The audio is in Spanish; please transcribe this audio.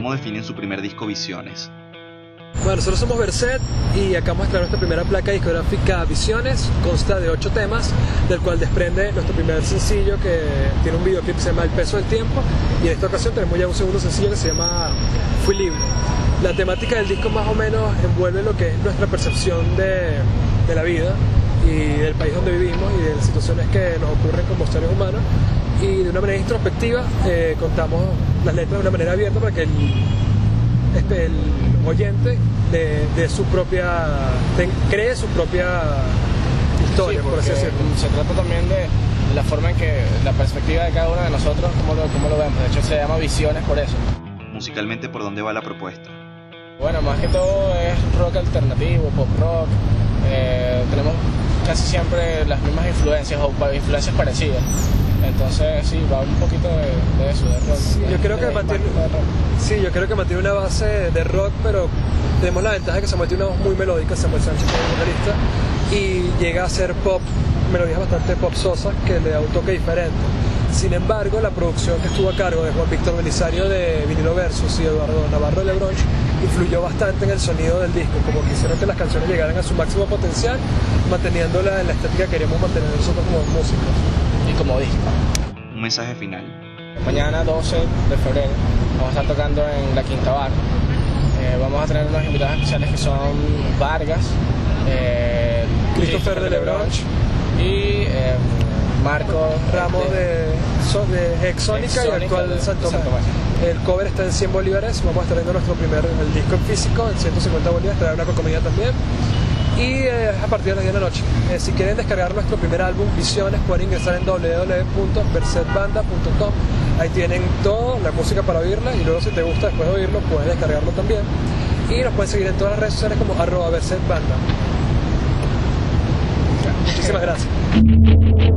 cómo definen su primer disco Visiones. Bueno, nosotros somos Verset y acabamos de estrenar nuestra primera placa discográfica Visiones. Consta de 8 temas, del cual desprende nuestro primer sencillo que tiene un videoclip que se llama El Peso del Tiempo, y en esta ocasión tenemos ya un segundo sencillo que se llama Fui Libre. La temática del disco más o menos envuelve lo que es nuestra percepción de la vida y del país donde vivimos y de las situaciones que nos ocurren como seres humanos, y de una manera introspectiva contamos las letras de una manera abierta para que el oyente cree su propia historia, sí, por así decirlo. Se trata también de la forma en que la perspectiva de cada uno de nosotros, cómo lo vemos. De hecho se llama Visiones por eso. Musicalmente, ¿por dónde va la propuesta? Bueno, más que todo es rock alternativo, pop rock. Tenemos casi siempre las mismas influencias o influencias parecidas. Entonces sí, va un poquito de eso, de rock. Sí, yo creo que mantiene una base de rock, pero tenemos la ventaja de que se mantiene una voz muy melódica, Samuel Sánchez como vocalista, y llega a ser pop, melodías bastante popsosas que le da un toque diferente. Sin embargo, la producción que estuvo a cargo de Juan Víctor Belisario de Vinilo Versus y Eduardo Navarro de Lebronch influyó bastante en el sonido del disco, como quisieron que las canciones llegaran a su máximo potencial, manteniendo la estética que queríamos mantener nosotros como músicos. Y como disco. Un mensaje final. Mañana 12 de febrero vamos a estar tocando en la Quinta Bar. Vamos a tener unos invitados especiales que son Vargas, Christopher de Lebronch y Marco Ramos de Exónica y actual Santo Tomás. El cover está en 100 bolívares. Vamos a estar viendo el disco en físico en 150 bolívares, traer una comida también. Y a partir de las 10 de la noche. Si quieren descargar nuestro primer álbum, Visiones, pueden ingresar en www.versetbanda.com. Ahí tienen toda la música para oírla, y luego si te gusta después de oírlo, puedes descargarlo también. Y nos pueden seguir en todas las redes sociales como @versetbanda. Muchísimas gracias.